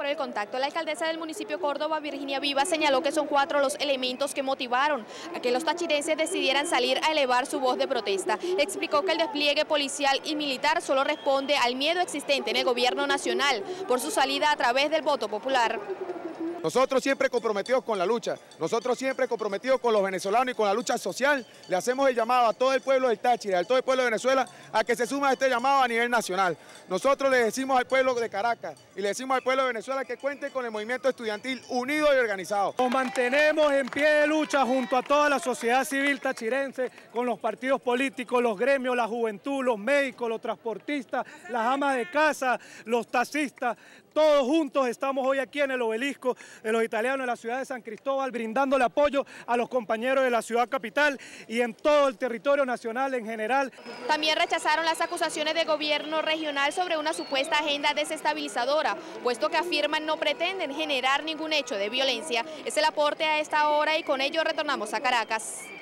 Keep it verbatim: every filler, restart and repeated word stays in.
por el contacto. La alcaldesa del municipio Córdoba, Virginia Viva, señaló que son cuatro los elementos que motivaron a que los tachirenses decidieran salir a elevar su voz de protesta. Explicó que el despliegue policial y militar solo responde al miedo existente en el gobierno nacional por su salida a través del voto popular. Nosotros siempre comprometidos con la lucha, nosotros siempre comprometidos con los venezolanos y con la lucha social, le hacemos el llamado a todo el pueblo del Táchira, a todo el pueblo de Venezuela, a que se suma a este llamado a nivel nacional. Nosotros le decimos al pueblo de Caracas y le decimos al pueblo de Venezuela que cuente con el movimiento estudiantil unido y organizado. Nos mantenemos en pie de lucha junto a toda la sociedad civil tachirense, con los partidos políticos, los gremios, la juventud, los médicos, los transportistas, las amas de casa, los taxistas. Todos juntos estamos hoy aquí en el obelisco de los italianos en la ciudad de San Cristóbal, brindándole apoyo a los compañeros de la ciudad capital y en todo el territorio nacional en general. También rechazaron las acusaciones del gobierno regional sobre una supuesta agenda desestabilizadora, puesto que afirman no pretenden generar ningún hecho de violencia. Es el aporte a esta hora y con ello retornamos a Caracas.